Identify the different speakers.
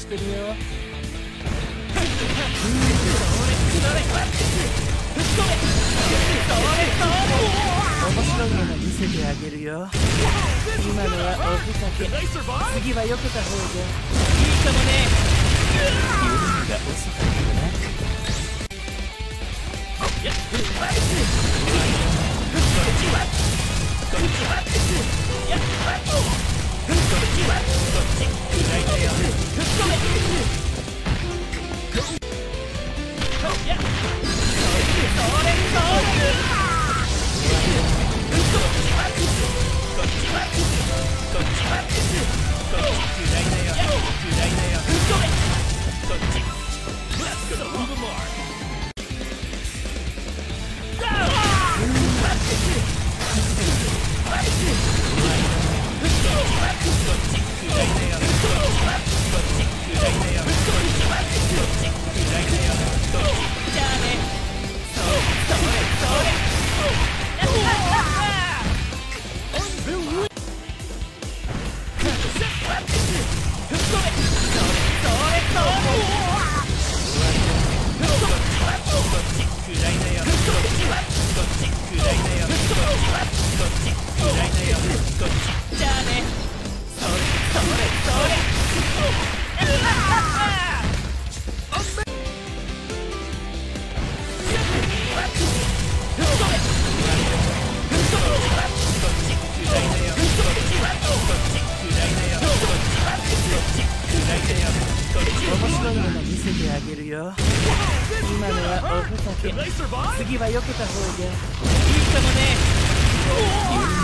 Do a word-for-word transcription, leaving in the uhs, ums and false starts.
Speaker 1: してるよ。面白いもの見せてあげるよ。今のはおふざけ。次は避けた方がいいかもね。緩みが遅かったな。あげるよ。今のはおふざけ。次は避けた方がいいかもね。